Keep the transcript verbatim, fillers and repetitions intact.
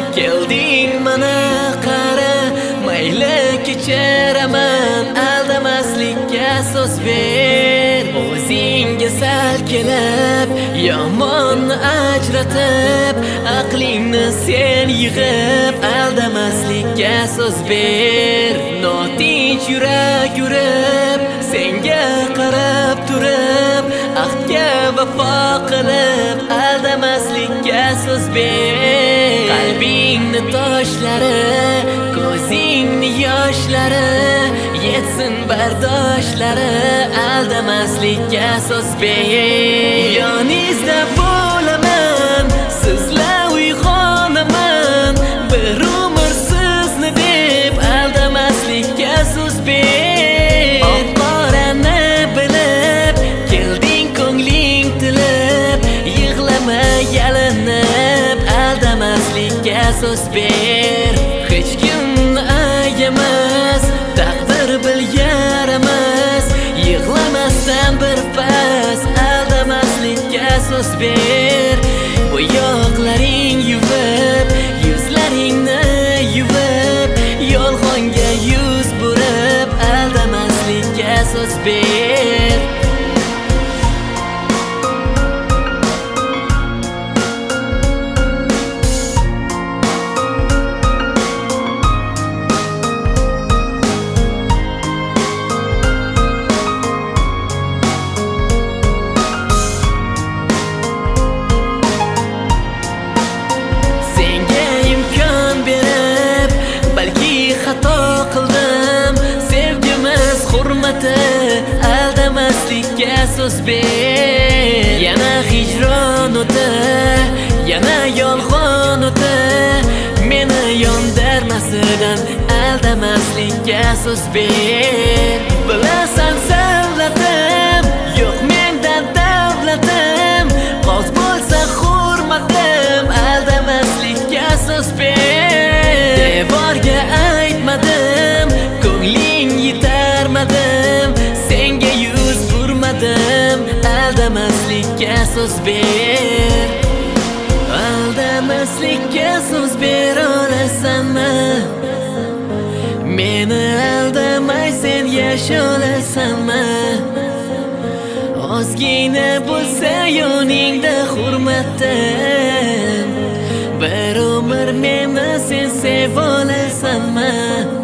kelding mana qara, mayli kechiraman, aldamaslikka so'z ber. O'zingga sal kelib, yomonni ajratib, aqlingni sen yig'ib, aldamaslikka so'z ber. Notinch yurak yurib, senga qarab turib, ahdga vafo qilib, aldamaslikka so'z ber. Qalbingni toshlari, ko'zingni yoshlari, yetsin bardoshlari, aldamaslikka so'z ber. Yoningizda bo'laman, sizlar uyg'onaman, bir umr sizni deb, aldamaslikka so'z ber. Oq-qorani bilib, kelding ko'ngling tilib, yig'lama yalinib, aldamaslikka so'z ber. Hech kimni ayamas, taqdir bilgar emas, yig'lamasdan bir pas, aldamaslikka so'z ber. Bu yoqlaring yuvib, yuzlaringni yuvib, yolg'onga yuz burib, aldamaslikka so'z ber. Aldamaslikka so'z ber. Yana hijron o'ti, yana yolg'on o'ti, meni yondirmasidan, aldamaslikka so'z ber. Bilasan savlatim, yo'q menda davlatim, g'oz bo'lsa hurmatim, aldamaslikka so'z ber. Devorga aytmadim, ko'ngling yetarmadim, senga yuz burmadim, aldamaslikka so'z ber. Aldamaslikka so'z bera olasanmi? Meni aldamay sen yasha olasanmi? Ozgina bo'lsa yoningda hurmatim, bir umr meni sen seva olasanmi?